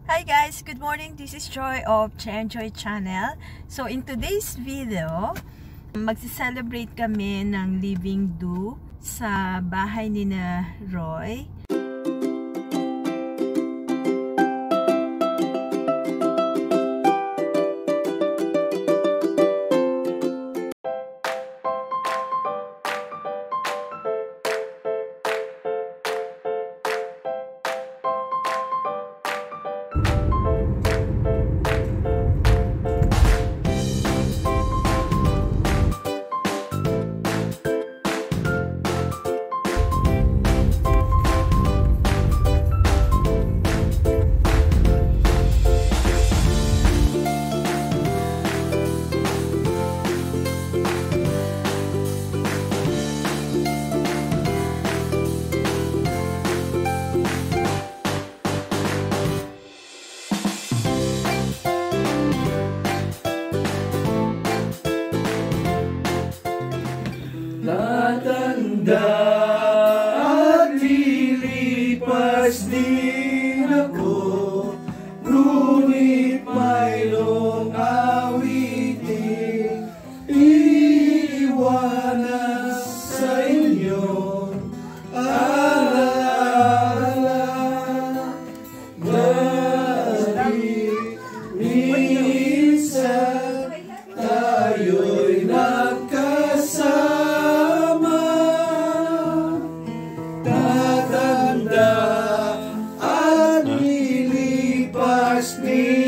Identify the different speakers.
Speaker 1: Hi guys, good morning. This is Joy of JayNJoy channel. So in today's video, magse-celebrate kami ng living do sa bahay ni na Roy.
Speaker 2: Natanda at lilipas din ako, ngunit mayroong awiting iiwanan sa inyo. Alaala na minsan tayo'y nagkasama. Me